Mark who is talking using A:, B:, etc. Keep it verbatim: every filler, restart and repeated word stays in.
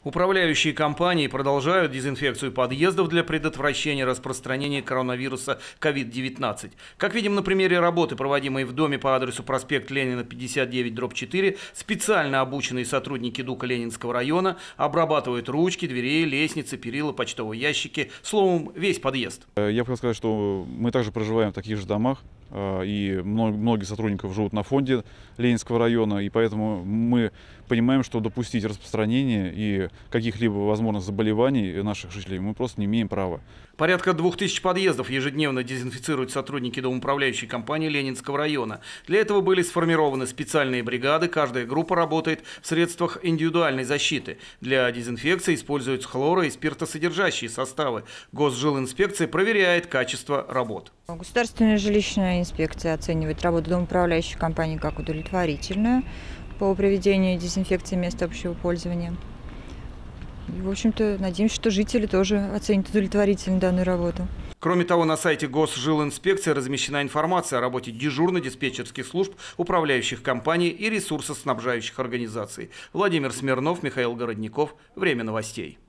A: Управляющие компании продолжают дезинфекцию подъездов для предотвращения распространения коронавируса ковид девятнадцать. Как видим на примере работы, проводимой в доме по адресу проспект Ленина, пятьдесят девять дробь четыре, специально обученные сотрудники ДУКа Ленинского района обрабатывают ручки, двери, лестницы, перила, почтовые ящики, словом, весь подъезд.
B: Я бы хотел сказать, что мы также проживаем в таких же домах, и многие сотрудников живут на фонде Ленинского района, и поэтому мы понимаем, что допустить распространение и каких-либо возможных заболеваний наших жителей мы просто не имеем права.
A: Порядка двух тысяч подъездов ежедневно дезинфицируют сотрудники домоуправляющей компании Ленинского района. Для этого были сформированы специальные бригады, каждая группа работает в средствах индивидуальной защиты. Для дезинфекции используются хлоро- и спиртосодержащие составы. Госжилинспекция проверяет качество работ.
C: Государственная жилищная инспекция оценивает работу домоуправляющей компании как удовлетворительную по проведению дезинфекции мест общего пользования. И, в общем-то, надеемся, что жители тоже оценят удовлетворительно данную работу.
A: Кроме того, на сайте Госжилинспекции размещена информация о работе дежурно-диспетчерских служб, управляющих компаний и ресурсоснабжающих организаций. Владимир Смирнов, Михаил Городников. Время новостей.